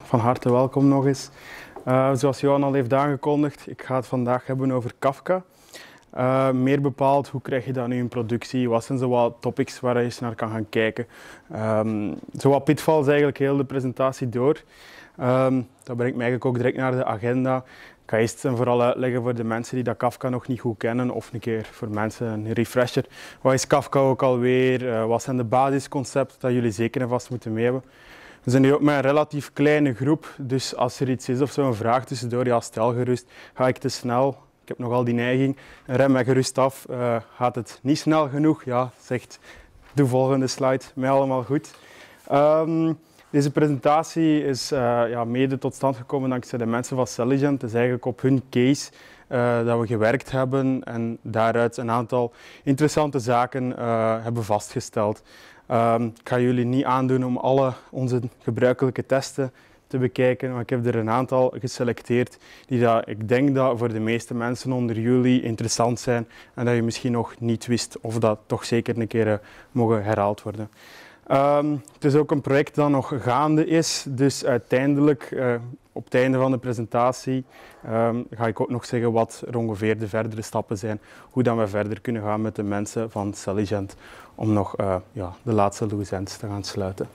Van harte welkom nog eens. Zoals Johan al heeft aangekondigd, ik ga het vandaag hebben over Kafka. Meer bepaald, hoe krijg je dat nu in productie? Wat zijn zo wat topics waar je eens naar kan gaan kijken? Zo wat pitfalls eigenlijk heel de presentatie door. Dat brengt mij eigenlijk ook direct naar de agenda. Ik ga eerst en vooral uitleggen voor de mensen die dat Kafka nog niet goed kennen, of een keer voor mensen een refresher. Wat is Kafka ook alweer? Wat zijn de basisconcepten dat jullie zeker en vast moeten mee hebben? We zijn nu ook met een relatief kleine groep, dus als er iets is of zo, een vraag tussendoor, ja, stel gerust. Ga ik te snel? Ik heb nogal die neiging. Rem mij gerust af. Gaat het niet snel genoeg? Ja, zegt de volgende slide. Mij allemaal goed. Deze presentatie is mede tot stand gekomen dankzij de mensen van Celligent. Het is eigenlijk op hun case dat we gewerkt hebben en daaruit een aantal interessante zaken hebben vastgesteld. Ik ga jullie niet aandoen om alle onze gebruikelijke testen te bekijken, maar ik heb er een aantal geselecteerd die ik denk dat voor de meeste mensen onder jullie interessant zijn en dat je misschien nog niet wist of dat toch zeker een keer mogen herhaald worden. Het is ook een project dat nog gaande is, dus uiteindelijk op het einde van de presentatie ga ik ook nog zeggen wat er ongeveer de verdere stappen zijn, hoe dan we verder kunnen gaan met de mensen van Celligent om nog de laatste loose ends te gaan sluiten.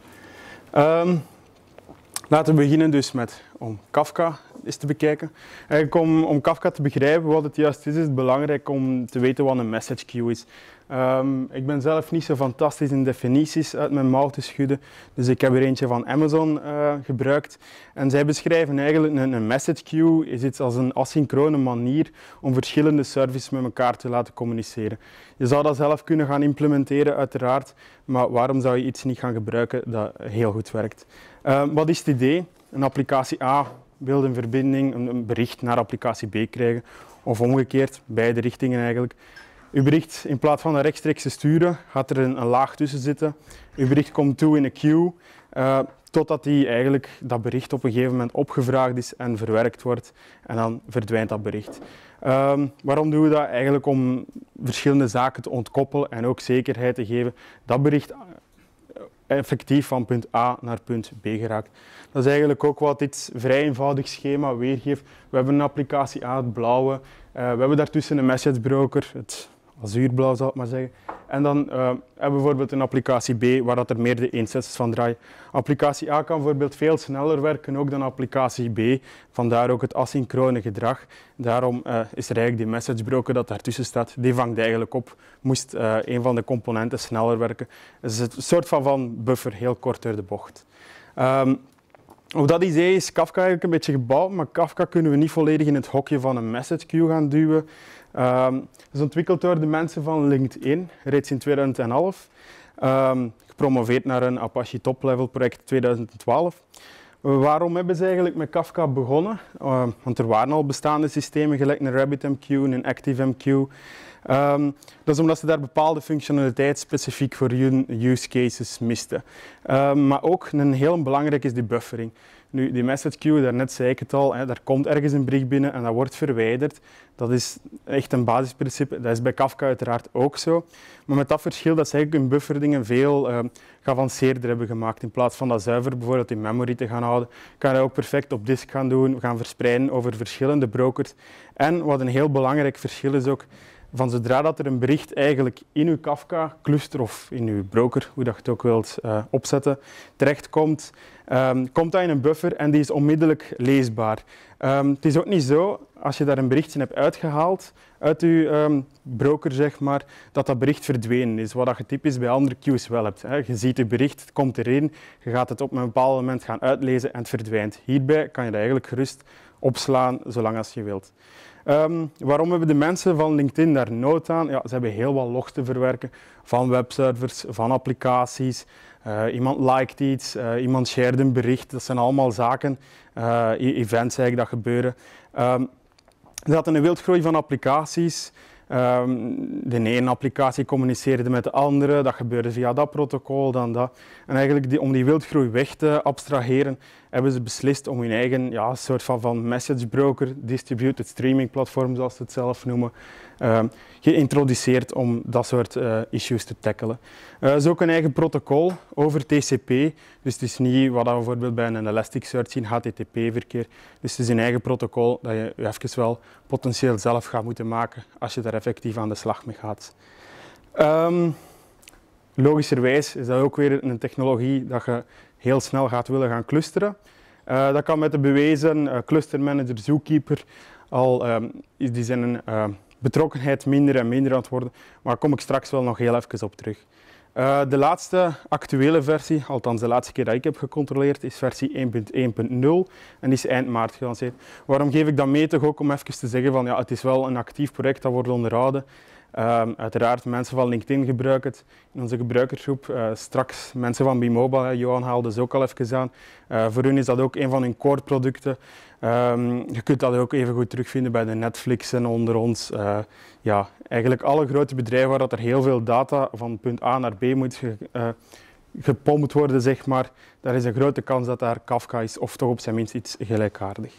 Laten we beginnen dus met om Kafka eens te bekijken. Eigenlijk om Kafka te begrijpen wat het juist is het belangrijk om te weten wat een message queue is. Ik ben zelf niet zo fantastisch in definities uit mijn mouw te schudden, dus ik heb er eentje van Amazon gebruikt. En zij beschrijven eigenlijk een message queue is iets als een asynchrone manier om verschillende services met elkaar te laten communiceren. Je zou dat zelf kunnen gaan implementeren uiteraard, maar waarom zou je iets niet gaan gebruiken dat heel goed werkt? Wat is het idee? Een applicatie A wil een verbinding, een bericht naar applicatie B krijgen, of omgekeerd, beide richtingen eigenlijk. Uw bericht, in plaats van een rechtstreeks te sturen, gaat er een laag tussen zitten. Uw bericht komt toe in een queue, totdat dat bericht op een gegeven moment opgevraagd is en verwerkt wordt. En dan verdwijnt dat bericht. Waarom doen we dat? Eigenlijk om verschillende zaken te ontkoppelen en ook zekerheid te geven dat bericht effectief van punt A naar punt B geraakt. Dat is eigenlijk ook wat dit vrij eenvoudig schema weergeeft. We hebben een applicatie A, het blauwe. We hebben daartussen een message broker, het azuurblauw zal ik maar zeggen. En dan hebben we bijvoorbeeld een applicatie B waar dat er meerdere instances van draaien. Applicatie A kan bijvoorbeeld veel sneller werken ook dan applicatie B. Vandaar ook het asynchrone gedrag. Daarom is er eigenlijk die message broker dat daartussen staat. Die vangt eigenlijk op, moest een van de componenten sneller werken. Het is een soort van buffer, heel kort door de bocht. Op dat idee is Kafka eigenlijk een beetje gebouwd, maar Kafka kunnen we niet volledig in het hokje van een message queue gaan duwen. Het is ontwikkeld door de mensen van LinkedIn, reeds in 2011. Gepromoveerd naar een Apache Top-Level project 2012. Waarom hebben ze eigenlijk met Kafka begonnen? Want er waren al bestaande systemen, gelijk een RabbitMQ, een ActiveMQ. Dat is omdat ze daar bepaalde functionaliteit specifiek voor hun use cases misten. Maar ook een heel belangrijk is die buffering. Nu, die message queue, daarnet zei ik het al, daar komt ergens een bericht binnen en dat wordt verwijderd. Dat is echt een basisprincipe. Dat is bij Kafka uiteraard ook zo. Maar met dat verschil dat ze eigenlijk hun bufferdingen veel geavanceerder hebben gemaakt. In plaats van dat zuiver bijvoorbeeld in memory te gaan houden, kan je dat ook perfect op disk gaan doen, gaan verspreiden over verschillende brokers. En wat een heel belangrijk verschil is ook, van zodra dat er een bericht eigenlijk in uw Kafka-cluster of in uw broker, hoe dat je het ook wilt opzetten, terechtkomt, komt dat in een buffer en die is onmiddellijk leesbaar. Het is ook niet zo, als je daar een berichtje hebt uitgehaald uit je broker, zeg maar, dat dat bericht verdwenen is, wat je typisch bij andere queues wel hebt. Je ziet je bericht, het komt erin, je gaat het op een bepaald moment gaan uitlezen en het verdwijnt. Hierbij kan je dat eigenlijk gerust opslaan, zolang als je wilt. Waarom hebben de mensen van LinkedIn daar nood aan? Ja, ze hebben heel wat logs te verwerken van webservers, van applicaties. Iemand liked iets, iemand shared een bericht. Dat zijn allemaal zaken, events eigenlijk dat gebeuren. Ze hadden een wildgroei van applicaties. De ene applicatie communiceerde met de andere, dat gebeurde via dat protocol, dan dat. En eigenlijk om die wildgroei weg te abstraheren, hebben ze beslist om hun eigen soort van message broker, distributed streaming platform zoals ze het zelf noemen, geïntroduceerd om dat soort issues te tackelen. Ze is ook een eigen protocol over TCP, dus het is niet wat we bijvoorbeeld bij een Elasticsearch zien, HTTP-verkeer. Dus het is een eigen protocol dat je even wel potentieel zelf gaat moeten maken als je daar effectief aan de slag mee gaat. Logischerwijs is dat ook weer een technologie dat je heel snel gaat willen gaan clusteren. Dat kan met de bewezen clustermanager Zookeeper al die zijn betrokkenheid minder en minder aan het worden, maar daar kom ik straks wel nog heel even op terug. De laatste actuele versie, althans de laatste keer dat ik heb gecontroleerd, is versie 1.1.0 en die is eind maart gelanceerd. Waarom geef ik dat mee? Toch ook om even te zeggen van het is wel een actief project dat wordt onderhouden. Uiteraard, mensen van LinkedIn gebruiken het in onze gebruikersgroep. Straks mensen van B-Mobile, Johan haalde ze ook al even aan. Voor hun is dat ook een van hun core producten. Je kunt dat ook even goed terugvinden bij de Netflix en onder ons. Eigenlijk alle grote bedrijven waar dat er heel veel data van punt A naar B moet gepompt worden, zeg maar. Daar is een grote kans dat daar Kafka is, of toch op zijn minst iets gelijkaardig.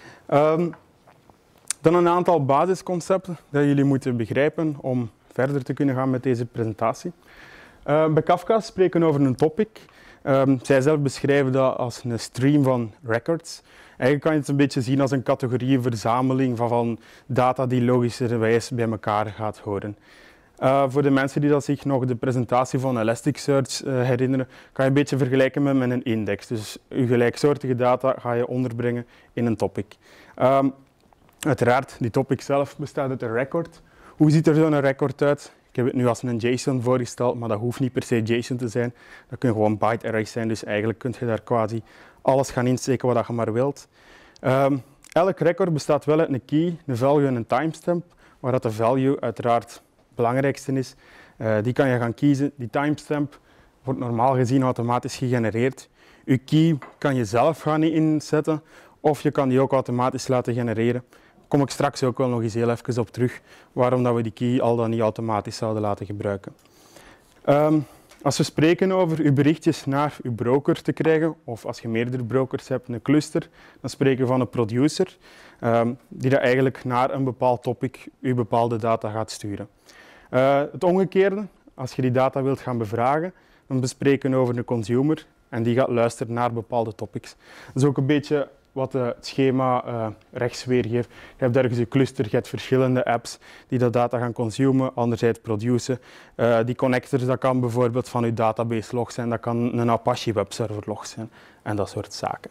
Dan een aantal basisconcepten dat jullie moeten begrijpen om verder te kunnen gaan met deze presentatie. Bij Kafka spreken we over een topic. Zij zelf beschrijven dat als een stream van records. Eigenlijk kan je het een beetje zien als een categorie verzameling van data die logischerwijs bij elkaar gaat horen. Voor de mensen die dat zich nog de presentatie van Elasticsearch herinneren, kan je een beetje vergelijken met een index. Dus je gelijksoortige data ga je onderbrengen in een topic. Uiteraard, die topic zelf bestaat uit een record. Hoe ziet er zo'n record uit? Ik heb het nu als een JSON voorgesteld, maar dat hoeft niet per se JSON te zijn. Dat kunnen gewoon byte arrays zijn, dus eigenlijk kun je daar quasi alles gaan insteken wat je maar wilt. Elk record bestaat wel uit een key, een value en een timestamp, waar dat de value uiteraard het belangrijkste is. Die kan je gaan kiezen. Die timestamp wordt normaal gezien automatisch gegenereerd. Je key kan je zelf gaan inzetten, of je kan die ook automatisch laten genereren. Daar kom ik straks ook wel nog eens heel even op terug, waarom dat we die key al dan niet automatisch zouden laten gebruiken. Als we spreken over uw berichtjes naar uw broker te krijgen, of als je meerdere brokers hebt, een cluster, dan spreken we van een producer, die dat eigenlijk naar een bepaald topic uw bepaalde data gaat sturen. Het omgekeerde, als je die data wilt gaan bevragen, dan bespreken we over een consumer en die gaat luisteren naar bepaalde topics. Dat is ook een beetje wat het schema rechts weergeeft. Je hebt ergens een cluster, je hebt verschillende apps die dat data gaan consumen, anderzijds produceren. Die connectors, dat kan bijvoorbeeld van je database log zijn, dat kan een Apache webserver log zijn en dat soort zaken.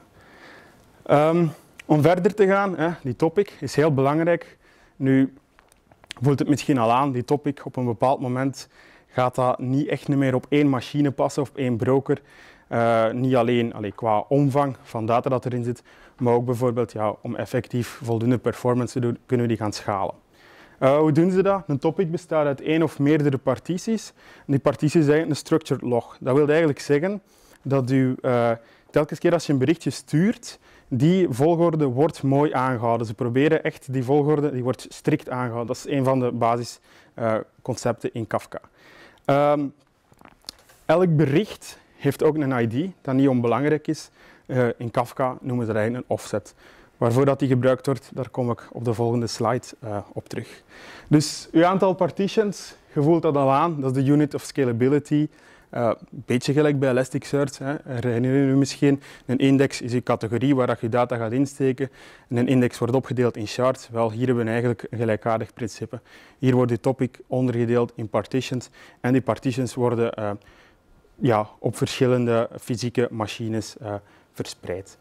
Om verder te gaan, die topic is heel belangrijk. Nu voelt het misschien al aan, die topic op een bepaald moment gaat dat niet echt meer op één machine passen of op één broker. Niet alleen qua omvang van data dat erin zit, maar ook bijvoorbeeld om effectief voldoende performance te doen, kunnen we die gaan schalen. Hoe doen ze dat? Een topic bestaat uit één of meerdere partities. En die partities zijn eigenlijk een structured log. Dat wil eigenlijk zeggen dat u telkens keer als je een berichtje stuurt, die volgorde wordt mooi aangehouden. Ze proberen echt die volgorde, die wordt strikt aangehouden. Dat is een van de basisconcepten in Kafka. Elk bericht heeft ook een ID, dat niet onbelangrijk is. In Kafka noemen ze dat eigenlijk een offset. Waarvoor dat die gebruikt wordt, daar kom ik op de volgende slide op terug. Dus uw aantal partitions, je voelt dat al aan, dat is de unit of scalability. Een beetje gelijk bij Elasticsearch, herinner je misschien. Een index is een categorie waar je data gaat insteken. En een index wordt opgedeeld in shards. Wel, hier hebben we eigenlijk een gelijkaardig principe. Hier wordt die topic ondergedeeld in partitions. En die partitions worden op verschillende fysieke machines verspreid.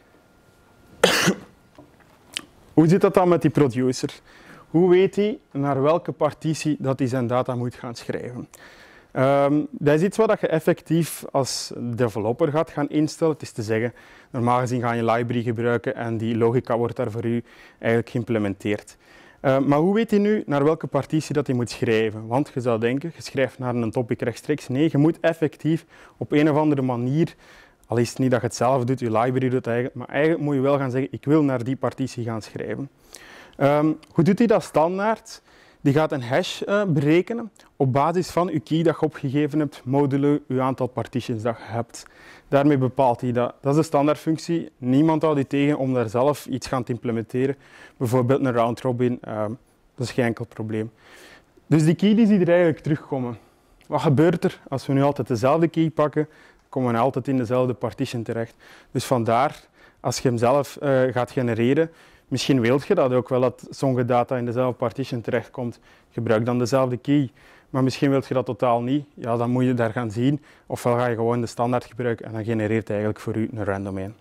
Hoe zit dat dan met die producer? Hoe weet hij naar welke partitie dat hij zijn data moet gaan schrijven? Dat is iets wat je effectief als developer gaat gaan instellen. Het is te zeggen, normaal gezien ga je een library gebruiken en die logica wordt daar voor u eigenlijk geïmplementeerd. Maar hoe weet hij nu naar welke partitie dat hij moet schrijven? Want je zou denken, je schrijft naar een topic rechtstreeks. Nee, je moet effectief op een of andere manier, al is het niet dat je het zelf doet, je library doet eigenlijk, maar eigenlijk moet je wel gaan zeggen, ik wil naar die partitie gaan schrijven. Hoe doet hij dat standaard? Die gaat een hash berekenen op basis van uw key dat je opgegeven hebt, modulo uw aantal partitions dat je hebt. Daarmee bepaalt hij dat. Dat is de standaardfunctie. Niemand houdt u tegen om daar zelf iets gaan te implementeren. Bijvoorbeeld een round robin, dat is geen enkel probleem. Dus die key die ziet er eigenlijk terugkomen. Wat gebeurt er als we nu altijd dezelfde key pakken? Komen we altijd in dezelfde partition terecht. Dus vandaar, als je hem zelf gaat genereren, misschien wilt je dat ook wel, dat sommige data in dezelfde partition terechtkomt. Gebruik dan dezelfde key. Maar misschien wilt je dat totaal niet. Ja, dan moet je daar gaan zien. Ofwel ga je gewoon de standaard gebruiken en dan genereert hij eigenlijk voor u een random in.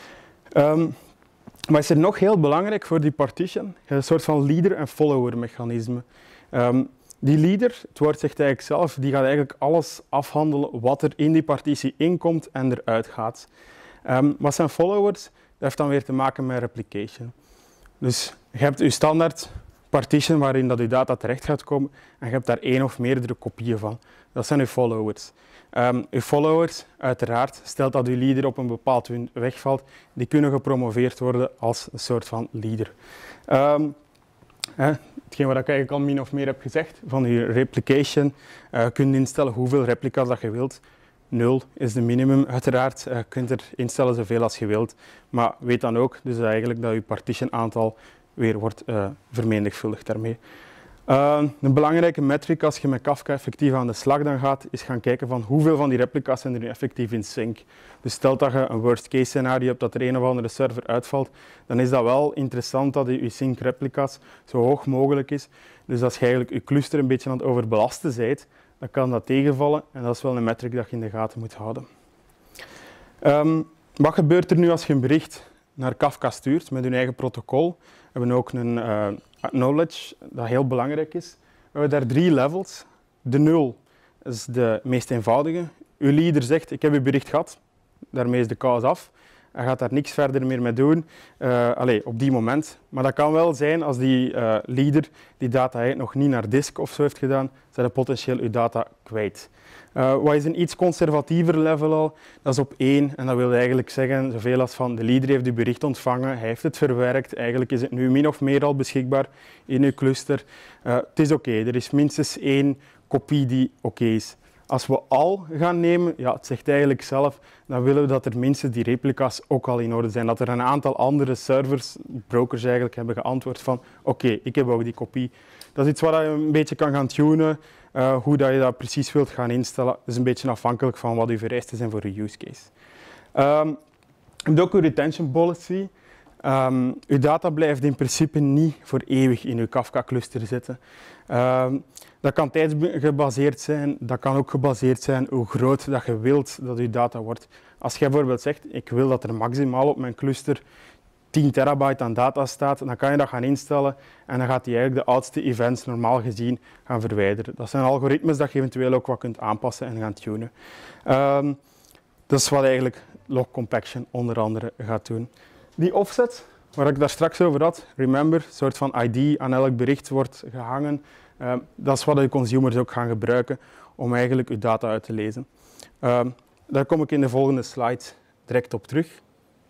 Maar is er nog heel belangrijk voor die partition? Een soort van leader- en follower-mechanisme. Die leader, het woord zegt eigenlijk zelf, die gaat eigenlijk alles afhandelen wat er in die partitie inkomt en eruit gaat. Wat zijn followers? Dat heeft dan weer te maken met replication. Dus je hebt je standaard partition waarin dat je data terecht gaat komen en je hebt daar één of meerdere kopieën van. Dat zijn je followers. Uw followers, uiteraard, stelt dat uw leader op een bepaald punt wegvalt, die kunnen gepromoveerd worden als een soort van leader. Hetgeen wat ik eigenlijk al min of meer heb gezegd, van je replication, kun je instellen hoeveel replica's dat je wilt. 0 is de minimum, uiteraard. Je kunt er instellen zoveel als je wilt. Maar weet dan ook dus eigenlijk dat je partition aantal weer wordt vermenigvuldigd daarmee. Een belangrijke metric als je met Kafka effectief aan de slag dan gaat, is gaan kijken van hoeveel van die replica's zijn er nu effectief in sync. Dus stel dat je een worst case scenario hebt dat er een of andere server uitvalt, dan is dat wel interessant dat je sync replica's zo hoog mogelijk is. Dus als je eigenlijk je cluster een beetje aan het overbelasten bent, dan kan dat tegenvallen en dat is wel een metric dat je in de gaten moet houden. Wat gebeurt er nu als je een bericht naar Kafka stuurt met je eigen protocol? We hebben ook een acknowledge dat heel belangrijk is. We hebben daar 3 levels. De 0 is de meest eenvoudige. Uw leader zegt, ik heb uw bericht gehad. Daarmee is de kous af. Hij gaat daar niks verder meer mee doen, op die moment. Maar dat kan wel zijn als die leader die data nog niet naar disk of zo heeft gedaan, zijn hij potentieel uw data kwijt. Wat is een iets conservatiever level al? Dat is op 1 en dat wil eigenlijk zeggen zoveel als van de leader heeft uw bericht ontvangen, hij heeft het verwerkt, eigenlijk is het nu min of meer al beschikbaar in uw cluster. Het is oké, er is minstens 1 kopie die oké is. Als we al gaan nemen, ja, het zegt eigenlijk zelf, dan willen we dat er minstens die replica's ook al in orde zijn. Dat er een aantal andere servers, brokers eigenlijk, hebben geantwoord van oké, ik heb ook die kopie. Dat is iets wat je een beetje kan gaan tunen, hoe dat je dat precies wilt gaan instellen. Dat is een beetje afhankelijk van wat uw vereisten zijn voor uw use case. Je hebt ook uw retention policy. Uw data blijft in principe niet voor eeuwig in uw Kafka-cluster zitten. Dat kan tijdsgebaseerd zijn, dat kan ook gebaseerd zijn hoe groot dat je wilt dat uw data wordt. Als je bijvoorbeeld zegt, ik wil dat er maximaal op mijn cluster 10 terabyte aan data staat, dan kan je dat gaan instellen en dan gaat hij eigenlijk de oudste events normaal gezien gaan verwijderen. Dat zijn algoritmes dat je eventueel ook wat kunt aanpassen en gaan tunen. Dat is wat eigenlijk log compaction onder andere gaat doen. Die offset, waar ik daar straks over had, remember, een soort van ID aan elk bericht wordt gehangen. Dat is wat de consumers ook gaan gebruiken om eigenlijk uw data uit te lezen. Daar kom ik in de volgende slide direct op terug.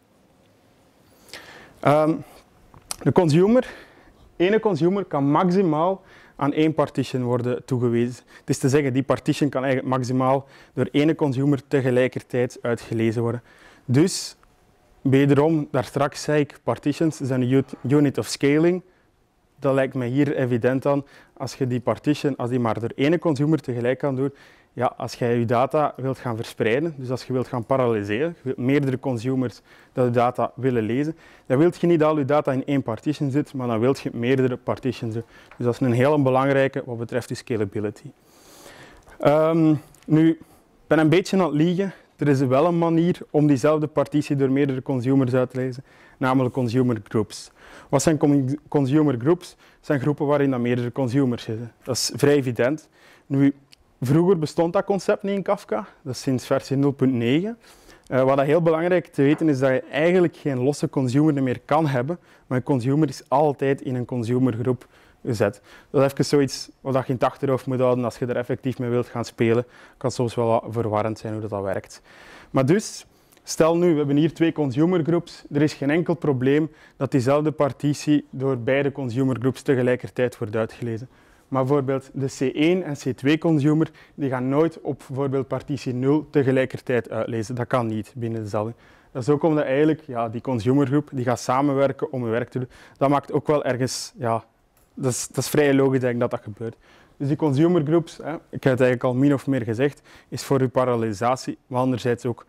De ene consumer kan maximaal aan 1 partition worden toegewezen. Het is te zeggen, die partition kan eigenlijk maximaal door 1 consumer tegelijkertijd uitgelezen worden. Dus, wederom, daar straks zei ik, partitions zijn een unit of scaling. Dat lijkt mij hier evident aan. Als je die partition, als die maar door 1 consumer tegelijk kan doen, ja, als jij je data wilt gaan verspreiden, dus als je wilt gaan paralleliseren, je wilt meerdere consumers dat je data willen lezen, dan wil je niet al je data in 1 partition zitten, maar dan wil je meerdere partitions doen. Dus dat is een heel belangrijke wat betreft de scalability. Nu, ik ben een beetje aan het liegen. Er is wel een manier om diezelfde partitie door meerdere consumers uit te lezen, namelijk consumer groups. Wat zijn consumer groups? Dat zijn groepen waarin dan meerdere consumers zitten. Dat is vrij evident. Nu, vroeger bestond dat concept niet in Kafka, dat is sinds versie 0.9. Wat heel belangrijk te weten is dat je eigenlijk geen losse consumer meer kan hebben, maar een consumer is altijd in een consumergroep gezet. Dat is even zoiets wat je in het achterhoofd moet houden als je er effectief mee wilt gaan spelen. Kan soms wel verwarrend zijn hoe dat werkt. Maar dus, stel nu, we hebben hier 2 consumergroups. Er is geen enkel probleem dat diezelfde partitie door beide consumergroups tegelijkertijd wordt uitgelezen. Maar bijvoorbeeld de C1 en C2 consumer die gaan nooit op bijvoorbeeld partitie 0 tegelijkertijd uitlezen. Dat kan niet binnen dezelfde. Dat is ook omdat eigenlijk die consumergroep die gaat samenwerken om hun werk te doen. Dat maakt ook wel ergens, dat is vrij logisch denk ik dat dat gebeurt. Dus die consumergroups, ik heb het eigenlijk al min of meer gezegd, is voor uw parallelisatie, maar anderzijds ook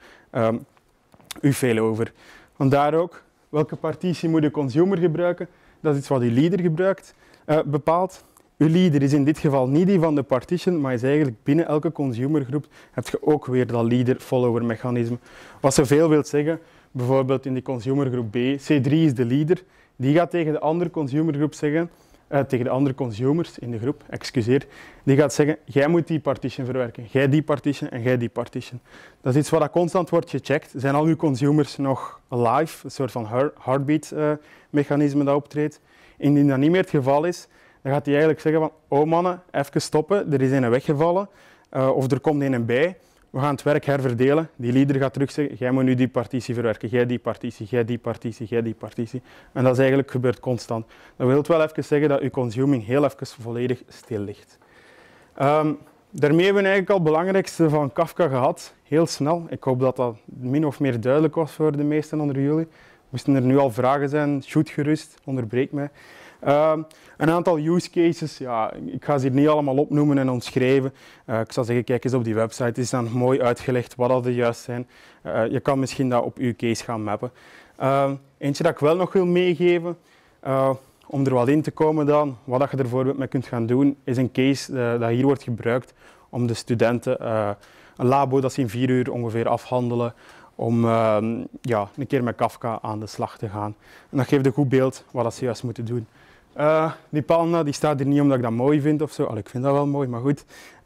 uw failover. Vandaar ook, welke partitie moet de consumer gebruiken? Dat is iets wat uw leader bepaalt. Uw leader is in dit geval niet die van de partition, maar is eigenlijk binnen elke consumergroep heb je ook weer dat leader-follower mechanisme. Wat zoveel wil zeggen, bijvoorbeeld in de consumergroep B, C3 is de leader, die gaat tegen de andere consumergroep zeggen, tegen de andere consumers in de groep, die gaat zeggen, jij moet die partition verwerken, jij die partition en jij die partition. Dat is iets wat constant wordt gecheckt. Zijn al uw consumers nog alive? Een soort van heartbeat mechanisme dat optreedt. Indien dat niet meer het geval is, dan gaat hij eigenlijk zeggen van, oh mannen, even stoppen, er is een weggevallen, of er komt een bij, we gaan het werk herverdelen. Die leader gaat terug zeggen, jij moet nu die partitie verwerken, jij die partitie, jij die partitie, jij die partitie. En dat is eigenlijk gebeurt constant. Dat wil wel even zeggen dat uw consuming heel even volledig stil ligt. Daarmee hebben we eigenlijk al het belangrijkste van Kafka gehad, heel snel. Ik hoop dat dat min of meer duidelijk was voor de meesten onder jullie. Moesten er nu al vragen zijn, shoot gerust, onderbreek mij. Een aantal use cases, ik ga ze hier niet allemaal opnoemen en omschrijven. Ik zou zeggen, kijk eens op die website, het is dan mooi uitgelegd wat dat juist zijn. Je kan misschien dat op uw case gaan mappen. Eentje dat ik wel nog wil meegeven, om er wat in te komen dan, wat je er bijvoorbeeld mee kunt gaan doen, is een case dat hier wordt gebruikt om de studenten een labo dat ze in 4 uur ongeveer afhandelen, om een keer met Kafka aan de slag te gaan. En dat geeft een goed beeld wat ze juist moeten doen. Die Panda die staat hier niet omdat ik dat mooi vind of zo. Ik vind dat wel mooi, maar goed.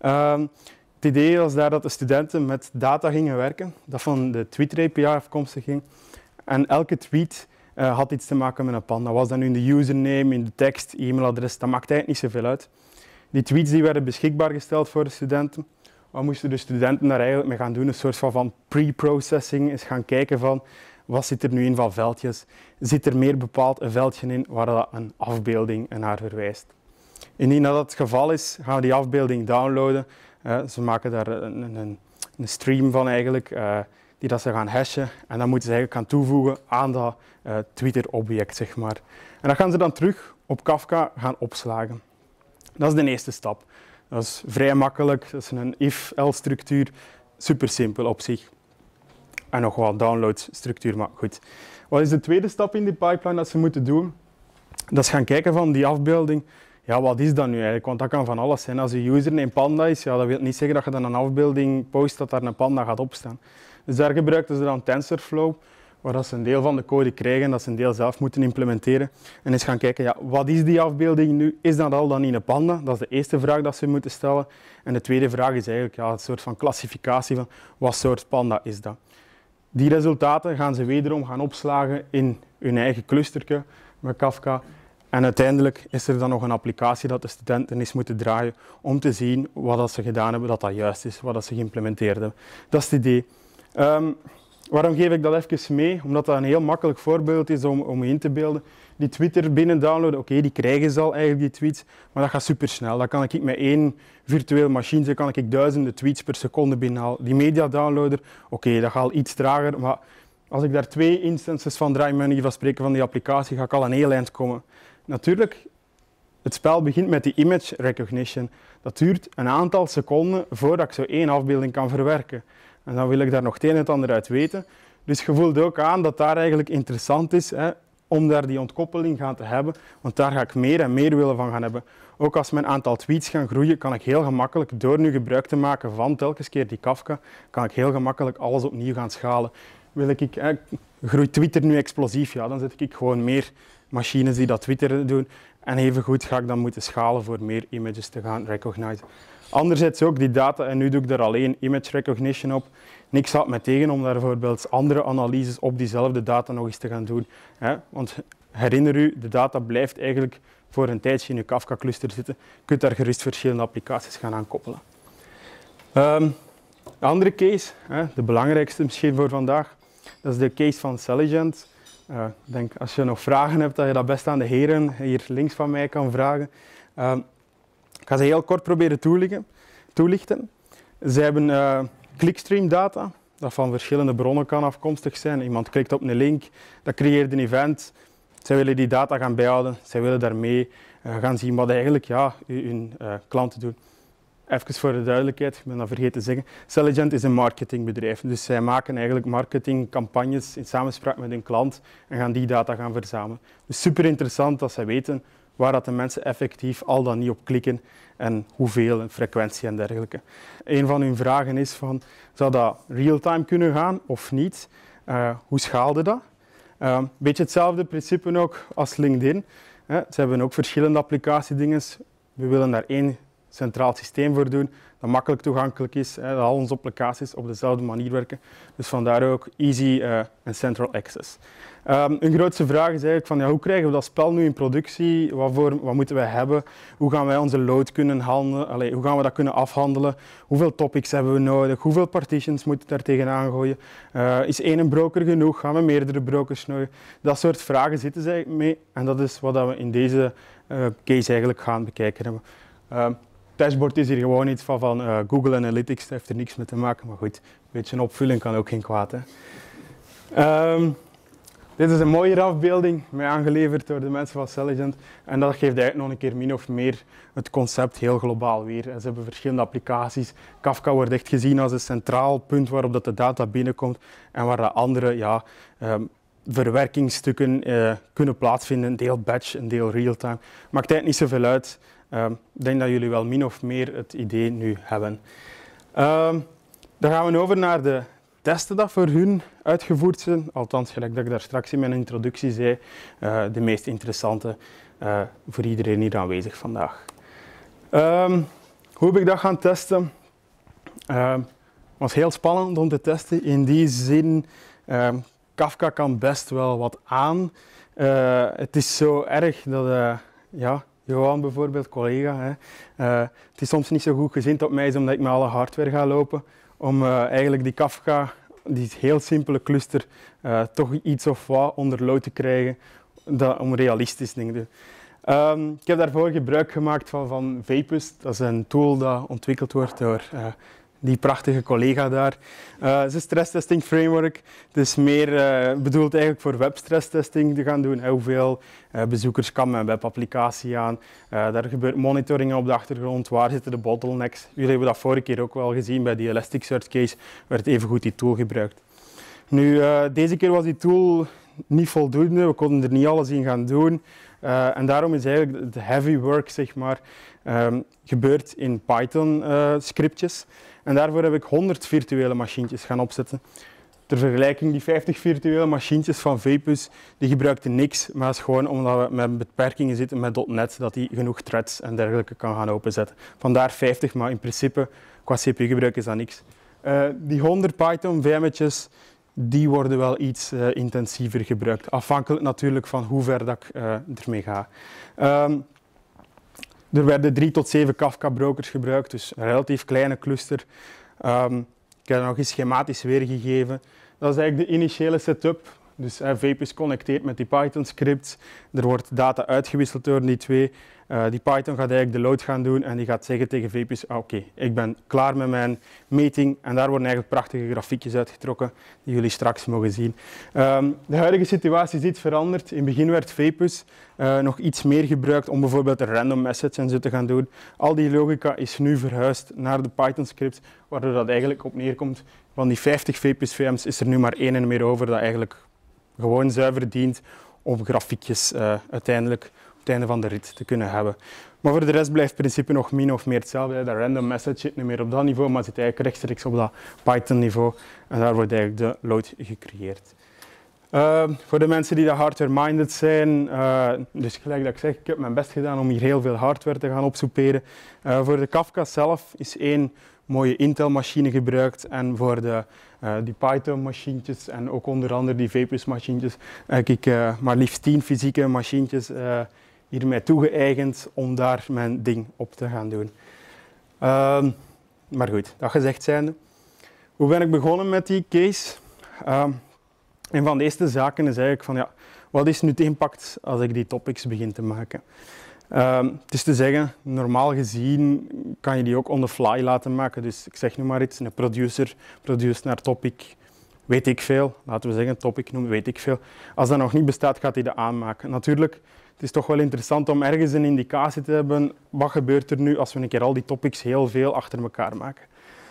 Het idee was daar dat de studenten met data gingen werken, dat van de Twitter API afkomstig ging. En elke tweet had iets te maken met een Panda. Was dat nu in de username, in de tekst, e-mailadres, dat maakt eigenlijk niet zoveel uit. Die tweets die werden beschikbaar gesteld voor de studenten. Wat moesten de studenten daar eigenlijk mee gaan doen? Een soort van pre-processing, eens gaan kijken van wat zit er nu in van veldjes. Zit er meer bepaald een veldje in waar dat een afbeelding naar verwijst. Indien dat het geval is, gaan we die afbeelding downloaden. Ze maken daar een stream van eigenlijk, die dat ze gaan hashen. En dan moeten ze eigenlijk gaan toevoegen aan dat Twitter-object, zeg maar. En dat gaan ze dan terug op Kafka gaan opslagen. Dat is de eerste stap. Dat is vrij makkelijk, dat is een if-else structuur, super simpel op zich. En nog wat download-structuur, maar goed. Wat is de tweede stap in die pipeline dat ze moeten doen? Dat is gaan kijken van die afbeelding, wat is dat nu eigenlijk? Want dat kan van alles zijn. Als je username Panda is, dat wil niet zeggen dat je dan een afbeelding post dat daar een Panda gaat opstaan. Dus daar gebruikten ze dan TensorFlow, waar dat ze een deel van de code krijgen en dat ze een deel zelf moeten implementeren. En eens gaan kijken, wat is die afbeelding nu? Is dat al dan niet een Panda? Dat is de eerste vraag dat ze moeten stellen. En de tweede vraag is eigenlijk een soort van klassificatie van wat soort Panda is dat. Die resultaten gaan ze wederom gaan opslagen in hun eigen clustertje met Kafka. En uiteindelijk is er dan nog een applicatie dat de studenten eens moeten draaien om te zien wat dat ze gedaan hebben, dat dat juist is, wat dat ze geïmplementeerd hebben. Dat is het idee. Waarom geef ik dat even mee? Omdat dat een heel makkelijk voorbeeld is om je in te beelden. Die Twitter binnen downloaden, die krijgen ze al eigenlijk die tweets, maar dat gaat supersnel. Dat kan ik met 1 virtuele machine, kan ik duizenden tweets per seconde binnenhalen. Die media downloader, dat gaat al iets trager, maar als ik daar 2 instances van draai, manier van spreken van die applicatie, ga ik al een heel eind komen. Natuurlijk, het spel begint met die image recognition. Dat duurt een aantal seconden voordat ik zo 1 afbeelding kan verwerken. En dan wil ik daar nog het een en het ander uit weten. Dus je voelt ook aan dat daar eigenlijk interessant is om daar die ontkoppeling gaan te hebben, want daar ga ik meer en meer willen van gaan hebben. Ook als mijn aantal tweets gaan groeien, kan ik heel gemakkelijk, door nu gebruik te maken van telkens keer die Kafka, kan ik heel gemakkelijk alles opnieuw gaan schalen. Groeit Twitter nu explosief, dan zet ik gewoon meer machines die dat Twitter doen. En evengoed ga ik dan moeten schalen voor meer images te gaan recognizen. Anderzijds ook die data, en nu doe ik er alleen image recognition op. Niks houdt mij tegen om daar bijvoorbeeld andere analyses op diezelfde data nog eens te gaan doen. Want herinner u, de data blijft eigenlijk voor een tijdje in uw Kafka-cluster zitten. Je kunt daar gerust verschillende applicaties gaan aankoppelen. De andere case, de belangrijkste misschien voor vandaag, dat is de case van Selligent. Ik denk als je nog vragen hebt, dat je dat best aan de heren hier links van mij kan vragen. Ik ga ze heel kort proberen toelichten. Ze hebben clickstream data, dat van verschillende bronnen kan afkomstig zijn. Iemand klikt op een link, dat creëert een event. Zij willen die data gaan bijhouden, zij willen daarmee gaan zien wat eigenlijk hun klanten doen. Even voor de duidelijkheid, ik ben dat vergeten te zeggen. Selligent is een marketingbedrijf, dus zij maken eigenlijk marketingcampagnes in samenspraak met hun klant en gaan die data gaan verzamelen. Dus super interessant dat zij weten waar dat de mensen effectief al dan niet op klikken en hoeveel en frequentie en dergelijke. Een van hun vragen is van, zou dat real-time kunnen gaan of niet? Hoe schaalde dat? Beetje hetzelfde principe ook als LinkedIn. Ze hebben ook verschillende applicatiedingen. We willen daar één centraal systeem voor doen, dat makkelijk toegankelijk is, dat al onze applicaties op dezelfde manier werken. Dus vandaar ook easy en central access. Een grootste vraag is eigenlijk van, hoe krijgen we dat spel nu in productie? Wat moeten wij hebben? Hoe gaan wij onze load kunnen handelen? Hoe gaan we dat kunnen afhandelen? Hoeveel topics hebben we nodig? Hoeveel partitions moeten we daar tegenaan gooien? Is één broker genoeg? Gaan we meerdere brokers nodig? Dat soort vragen zitten ze eigenlijk mee en dat is wat we in deze case eigenlijk gaan bekijken hebben. Dashboard is hier gewoon iets van Google Analytics, dat heeft er niks mee te maken, maar goed, een beetje een opvulling kan ook geen kwaad. Hè. Dit is een mooie afbeelding, mij aangeleverd door de mensen van Selligent en dat geeft eigenlijk nog een keer min of meer het concept heel globaal weer. Ze hebben verschillende applicaties, Kafka wordt echt gezien als een centraal punt waarop dat de data binnenkomt en waar de andere verwerkingsstukken kunnen plaatsvinden, een deel batch, een deel real-time. Maakt eigenlijk niet zoveel uit. Ik denk dat jullie wel min of meer het idee nu hebben. Dan gaan we over naar de testen die voor hun uitgevoerd zijn. Althans, gelijk dat ik daar straks in mijn introductie zei, de meest interessante voor iedereen hier aanwezig vandaag. Hoe heb ik dat gaan testen? Het was heel spannend om te testen. In die zin, Kafka kan best wel wat aan. Het is zo erg dat... Johan bijvoorbeeld, collega, het is soms niet zo goed gezind op mij omdat ik met alle hardware ga lopen om eigenlijk die Kafka, die heel simpele cluster, toch iets of wat onder load te krijgen om realistisch dingen te doen. Ik heb daarvoor gebruik gemaakt van Vapus, dat is een tool dat ontwikkeld wordt door die prachtige collega daar. Het is een stresstesting framework. Het is meer bedoeld eigenlijk voor webstresstesting te gaan doen. Hoeveel bezoekers kan mijn webapplicatie aan? Daar gebeurt monitoring op de achtergrond. Waar zitten de bottlenecks? Jullie hebben dat vorige keer ook wel gezien bij die Elasticsearch case. Werd evengoed die tool gebruikt. Nu, deze keer was die tool niet voldoende. We konden er niet alles in gaan doen. En daarom is eigenlijk de heavy work, zeg maar, gebeurd in Python scriptjes. En daarvoor heb ik 100 virtuele machientjes gaan opzetten. Ter vergelijking, die 50 virtuele machientjes van Vapus, die gebruikten niks, maar het is gewoon omdat we met beperkingen zitten met .NET, dat die genoeg threads en dergelijke kan gaan openzetten. Vandaar 50, maar in principe, qua CPU-gebruik is dat niks. Die 100 Python VM'tjes, die worden wel iets intensiever gebruikt. Afhankelijk natuurlijk van hoe ver dat ik ermee ga. Er werden 3 tot 7 Kafka-brokers gebruikt, dus een relatief kleine cluster. Ik heb dat nog eens schematisch weergegeven. Dat is eigenlijk de initiële setup. Dus Vapus connecteert met die Python-scripts. Er wordt data uitgewisseld door die twee. Die Python gaat eigenlijk de load gaan doen en die gaat zeggen tegen Vapus, oké, ik ben klaar met mijn meting. En daar worden eigenlijk prachtige grafiekjes uitgetrokken die jullie straks mogen zien. De huidige situatie is iets veranderd. In het begin werd Vapus nog iets meer gebruikt om bijvoorbeeld een random message en zo te gaan doen. Al die logica is nu verhuisd naar de Python-scripts, waardoor dat eigenlijk op neerkomt. Van die 50 Vapus VM's is er nu maar één en meer over dat eigenlijk gewoon zuiver dient om grafiekjes uiteindelijk op het einde van de rit te kunnen hebben. Maar voor de rest blijft het principe nog min of meer hetzelfde. Dat random message zit niet meer op dat niveau, maar zit eigenlijk rechtstreeks op dat Python niveau. En daar wordt eigenlijk de load gecreëerd. Voor de mensen die hardware-minded zijn, dus gelijk dat ik zeg, ik heb mijn best gedaan om hier heel veel hardware te gaan opsoeperen. Voor de Kafka zelf is één mooie Intel-machine gebruikt en voor die Python-machientjes en ook onder andere die Vapus-machientjes heb ik maar liefst 10 fysieke machientjes hiermee toegeëigend om daar mijn ding op te gaan doen. Maar goed, dat gezegd zijnde. Hoe ben ik begonnen met die case? Een van de eerste zaken is eigenlijk van, ja, wat is nu de impact als ik die topics begin te maken? Het is te zeggen, normaal gezien kan je die ook on the fly laten maken. Dus ik zeg nu maar iets, een producer produceert naar topic, weet ik veel. Laten we zeggen, topic noemen, weet ik veel. Als dat nog niet bestaat, gaat hij dat aanmaken. Natuurlijk, het is toch wel interessant om ergens een indicatie te hebben. Wat gebeurt er nu als we een keer al die topics heel veel achter elkaar maken?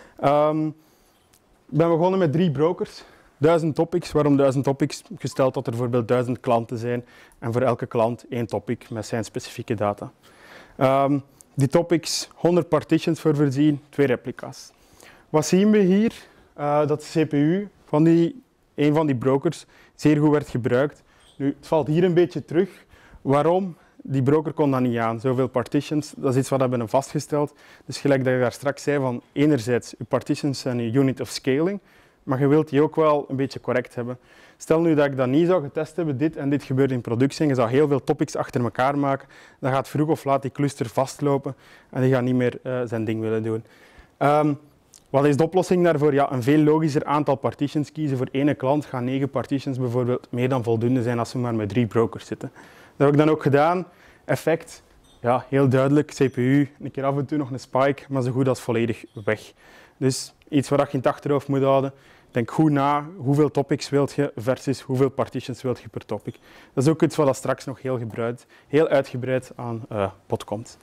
Ik ben begonnen met 3 brokers. 1000 topics. Waarom 1000 topics? Gesteld dat er bijvoorbeeld 1000 klanten zijn en voor elke klant 1 topic met zijn specifieke data. Die topics, 100 partitions voor voorzien, 2 replica's. Wat zien we hier? Dat de CPU van een van die brokers zeer goed werd gebruikt. Nu, het valt hier een beetje terug. Waarom? Die broker kon dat niet aan. Zoveel partitions, dat is iets wat we hebben vastgesteld. Dus gelijk dat ik daar straks zei, van enerzijds, je partitions zijn je unit of scaling, maar je wilt die ook wel een beetje correct hebben. Stel nu dat ik dat niet zou getest hebben, dit en dit gebeurt in productie, en je zou heel veel topics achter elkaar maken, dan gaat vroeg of laat die cluster vastlopen en die gaat niet meer zijn ding willen doen. Wat is de oplossing daarvoor? Ja, een veel logischer aantal partitions kiezen. Voor ene klant gaan 9 partitions bijvoorbeeld meer dan voldoende zijn als we maar met 3 brokers zitten. Dat heb ik dan ook gedaan. Effect, ja, heel duidelijk, CPU, een keer af en toe nog een spike, maar zo goed als volledig weg. Dus iets waar je in het achterhoofd moet houden. Denk goed na, hoeveel topics wilt je versus hoeveel partitions wilt je per topic. Dat is ook iets wat straks nog heel uitgebreid aan bod komt.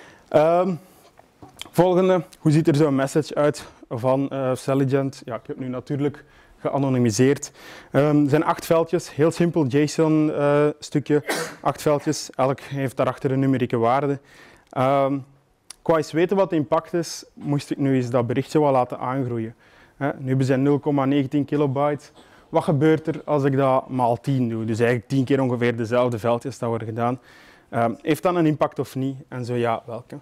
Volgende, hoe ziet er zo'n message uit van Selligent? Ja, ik heb nu natuurlijk geanonimiseerd. Er zijn 8 veldjes, heel simpel JSON stukje, 8 veldjes, elk heeft daarachter een numerieke waarde. Qua eens weten wat de impact is, moest ik nu eens dat berichtje wat laten aangroeien. Nu hebben ze 0,19 kilobyte. Wat gebeurt er als ik dat maal 10 doe? Dus eigenlijk 10 keer ongeveer dezelfde veldjes dat worden gedaan. Heeft dat een impact of niet? En zo ja, welke?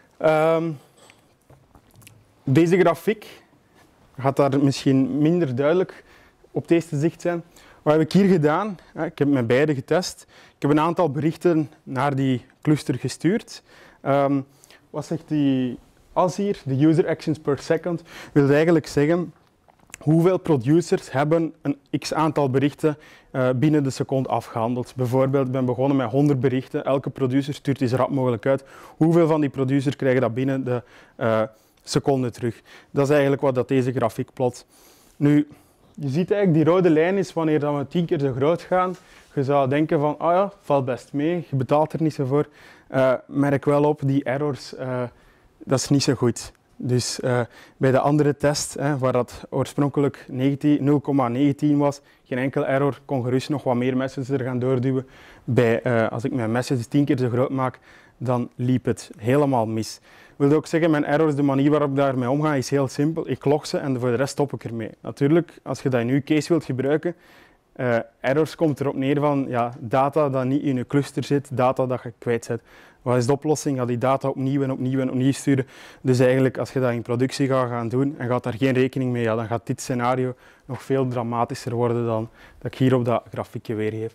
Deze grafiek gaat daar misschien minder duidelijk op het eerste zicht zijn. Wat heb ik hier gedaan? Ik heb met beide getest. Ik heb een aantal berichten naar die cluster gestuurd. Wat zegt die as hier? De user actions per second. Wil eigenlijk zeggen hoeveel producers hebben een x aantal berichten binnen de seconde afgehandeld. Bijvoorbeeld, ik ben begonnen met 100 berichten. Elke producer stuurt die zo rap mogelijk uit. Hoeveel van die producers krijgen dat binnen de seconde terug? Dat is eigenlijk wat deze grafiek plot. Nu, je ziet eigenlijk die rode lijn is wanneer we 10 keer zo groot gaan. Je zou denken van, ah ja, valt best mee, je betaalt er niet zo voor. Merk wel op, die errors, dat is niet zo goed. Dus bij de andere test, waar dat oorspronkelijk 0,19 was, geen enkel error, kon gerust nog wat meer messages er gaan doorduwen. Als ik mijn messages 10 keer zo groot maak, dan liep het helemaal mis. Ik wil ook zeggen, mijn errors, de manier waarop ik daarmee omga, is heel simpel. Ik log ze en voor de rest stop ik ermee. Natuurlijk, als je dat in je case wilt gebruiken, errors komt erop neer van ja, data dat niet in je cluster zit, data dat je kwijt bent. Wat is de oplossing? Ja, die data opnieuw en opnieuw en opnieuw sturen. Dus eigenlijk, als je dat in productie gaat gaan doen en gaat daar geen rekening mee, ja, dan gaat dit scenario nog veel dramatischer worden dan dat ik hier op dat grafiekje weergeef.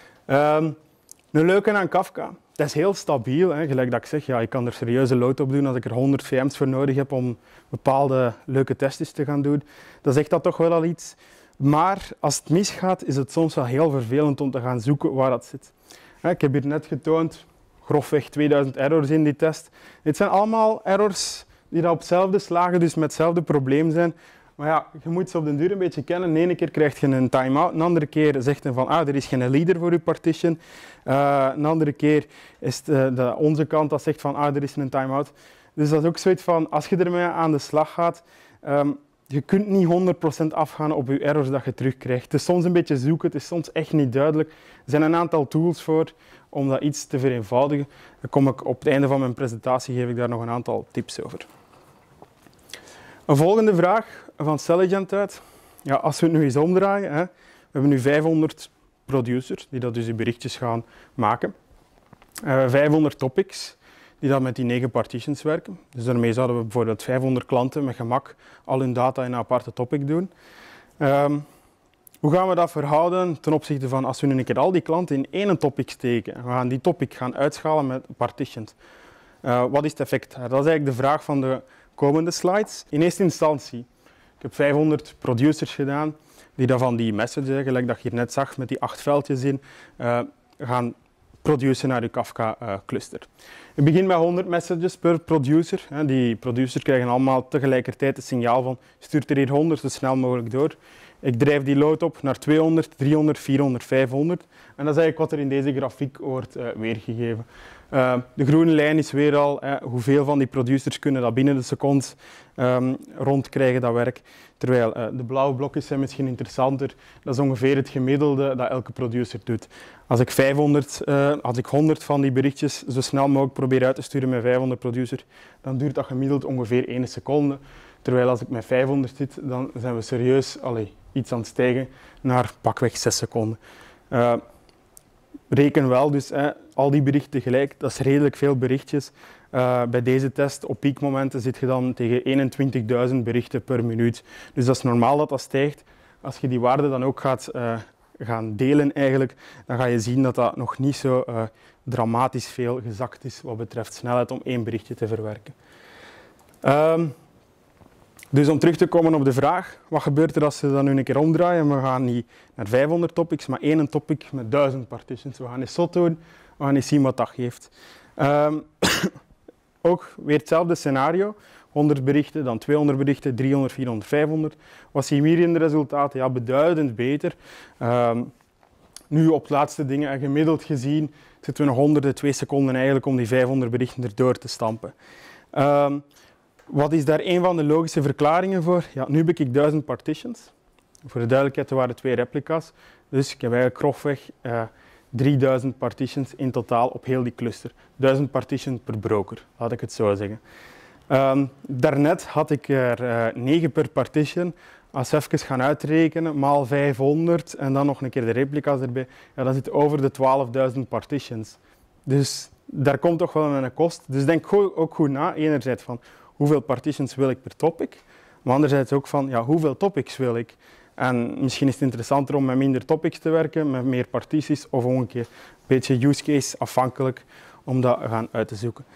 Een leuke aan Kafka, dat is heel stabiel. Gelijk dat ik zeg, ja, ik kan er serieuze load op doen als ik er 100 VM's voor nodig heb om bepaalde leuke testjes te gaan doen. Dan zegt dat toch wel al iets. Maar als het misgaat, is het soms wel heel vervelend om te gaan zoeken waar dat zit. Ik heb hier net getoond, grofweg 2000 errors in die test. Dit zijn allemaal errors die op hetzelfde slagen, dus met hetzelfde probleem zijn. Maar ja, je moet ze op den duur een beetje kennen. De ene keer krijg je een time-out, een andere keer zegt hij van er is geen leader voor je partition. Een andere keer is het onze kant dat zegt van er is een time-out. Dus dat is ook zoiets van, als je ermee aan de slag gaat, je kunt niet 100% afgaan op je errors dat je terugkrijgt. Het is soms een beetje zoeken, het is soms echt niet duidelijk. Er zijn een aantal tools voor om dat iets te vereenvoudigen. Dan kom ik op het einde van mijn presentatie, geef ik daar nog een aantal tips over. Een volgende vraag van Selligent uit. Ja, als we het nu eens omdraaien, we hebben nu 500 producers die dat dus die berichtjes gaan maken. 500 topics die dan met die 9 partitions werken. Dus daarmee zouden we bijvoorbeeld 500 klanten met gemak al hun data in een aparte topic doen. Hoe gaan we dat verhouden ten opzichte van als we nu een keer al die klanten in één topic steken? We gaan die topic gaan uitschalen met partitions. Wat is het effect? Dat is eigenlijk de vraag van de komende slides. In eerste instantie, ik heb 500 producers gedaan die dan van die message, gelijk dat je hier net zag met die 8 veldjes in, gaan produceren naar je Kafka cluster. Je begint met 100 messages per producer. Die producers krijgen allemaal tegelijkertijd het signaal van stuur er hier 100 zo snel mogelijk door. Ik drijf die load op naar 200, 300, 400, 500 en dat is eigenlijk wat er in deze grafiek wordt weergegeven. De groene lijn is weer al hoeveel van die producers kunnen dat binnen de seconde rondkrijgen, dat werk. Terwijl de blauwe blokjes zijn misschien interessanter. Dat is ongeveer het gemiddelde dat elke producer doet. Als ik 100 van die berichtjes zo snel mogelijk probeer uit te sturen met 500 producers, dan duurt dat gemiddeld ongeveer 1 seconde. Terwijl als ik met 500 zit, dan zijn we serieus iets aan het stijgen naar pakweg 6 seconden. Reken wel, dus al die berichten tegelijk, dat is redelijk veel berichtjes. Bij deze test op piekmomenten zit je dan tegen 21.000 berichten per minuut. Dus dat is normaal dat dat stijgt. Als je die waarde dan ook gaat gaan delen eigenlijk, dan ga je zien dat dat nog niet zo dramatisch veel gezakt is wat betreft snelheid om 1 berichtje te verwerken. Dus om terug te komen op de vraag, wat gebeurt er als we dat nu een keer omdraaien? We gaan niet naar 500 topics, maar 1 topic met 1000 partitions. We gaan eens zot doen, we gaan eens zien wat dat geeft. Ook weer hetzelfde scenario. 100 berichten, dan 200 berichten, 300, 400, 500. Wat zien we hier in de resultaten? Ja, beduidend beter. Nu op het laatste dingen, gemiddeld gezien, zitten we nog onder de 2 seconden eigenlijk om die 500 berichten erdoor te stampen. Wat is daar een van de logische verklaringen voor? Ja, nu heb ik 1000 partitions. Voor de duidelijkheid, er waren 2 replica's. Dus ik heb eigenlijk grofweg 3000 partitions in totaal op heel die cluster. 1000 partitions per broker, laat ik het zo zeggen. Daarnet had ik er 9 per partition. Als we even gaan uitrekenen, maal 500 en dan nog een keer de replica's erbij, ja, dan zit het over de 12.000 partitions. Dus daar komt toch wel een kost. Dus denk ook goed na, enerzijds van hoeveel partitions wil ik per topic, maar anderzijds ook van ja, hoeveel topics wil ik. En misschien is het interessanter om met minder topics te werken, met meer partities of omgekeerd. Een beetje use case afhankelijk om dat gaan uit te zoeken.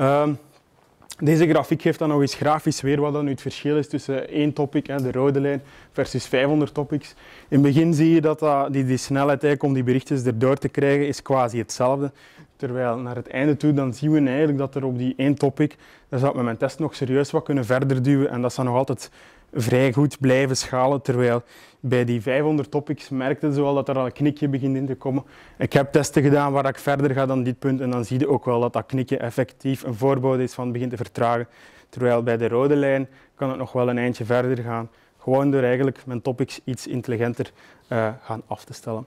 Deze grafiek geeft dan nog eens grafisch weer wat dan nu het verschil is tussen 1 topic, de rode lijn, versus 500 topics. In het begin zie je dat die snelheid eigenlijk om die berichtjes erdoor te krijgen is quasi hetzelfde. Terwijl naar het einde toe dan zien we eigenlijk dat er op die 1 topic, daar zou ik met mijn test nog serieus wat kunnen verder duwen en dat zou nog altijd vrij goed blijven schalen, terwijl bij die 500 topics merkte ze wel dat er al een knikje begint in te komen. Ik heb testen gedaan waar ik verder ga dan dit punt en dan zie je ook wel dat dat knikje effectief een voorbode is van het begint te vertragen. Terwijl bij de rode lijn kan het nog wel een eindje verder gaan, gewoon door eigenlijk mijn topics iets intelligenter gaan af te stellen.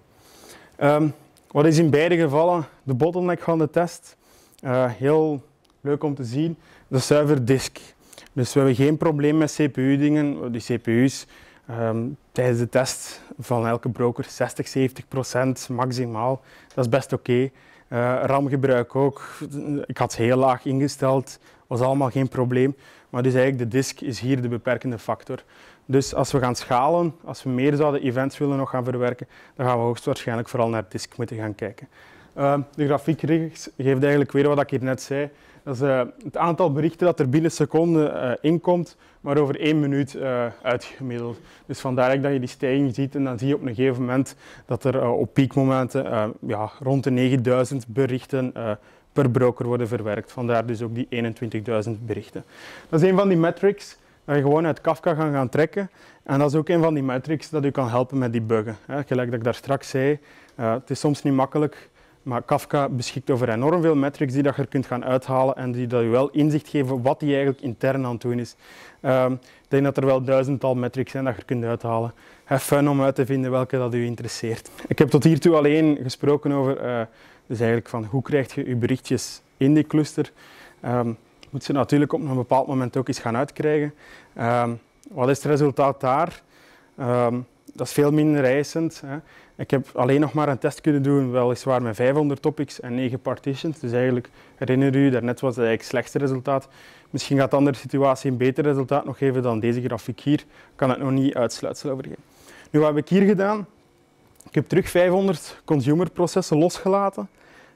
Wat is in beide gevallen de bottleneck van de test? Heel leuk om te zien, de zuiver disk. Dus we hebben geen probleem met CPU-dingen. Die CPU's tijdens de test van elke broker 60-70% maximaal. Dat is best oké. RAM-gebruik ook. Ik had ze heel laag ingesteld. Was allemaal geen probleem. Maar dus eigenlijk de disk is hier de beperkende factor. Dus als we gaan schalen, als we meer zouden events willen nog gaan verwerken, dan gaan we hoogstwaarschijnlijk vooral naar disk moeten gaan kijken. De grafiek rechts geeft eigenlijk weer wat ik hier net zei. Dat is het aantal berichten dat er binnen seconden inkomt, maar over 1 minuut uitgemiddeld. Dus vandaar dat je die stijging ziet en dan zie je op een gegeven moment dat er op piekmomenten rond de 9000 berichten per broker worden verwerkt. Vandaar dus ook die 21.000 berichten. Dat is een van die metrics dat je gewoon uit Kafka gaan trekken. En dat is ook een van die metrics dat u kan helpen met debuggen. Gelijk dat ik daar straks zei, het is soms niet makkelijk. Maar Kafka beschikt over enorm veel metrics die dat je er kunt gaan uithalen en die dat je wel inzicht geven wat die eigenlijk intern aan het doen is. Ik denk dat er wel 1000-tal metrics zijn dat je er kunt uithalen. Have fun om uit te vinden welke dat u interesseert. Ik heb tot hiertoe alleen gesproken over dus eigenlijk van hoe krijg je je berichtjes in die cluster. Moet ze natuurlijk op een bepaald moment ook eens gaan uitkrijgen. Wat is het resultaat daar? Dat is veel minder eisend. Ik heb alleen nog maar een test kunnen doen, weliswaar met 500 topics en 9 partitions. Dus eigenlijk, herinner u, daarnet was het eigenlijk het slechtste resultaat. Misschien gaat de andere situatie een beter resultaat nog geven dan deze grafiek hier. Ik kan het nog niet uitsluitsel over geven. Nu, wat heb ik hier gedaan? Ik heb terug 500 consumer processen losgelaten.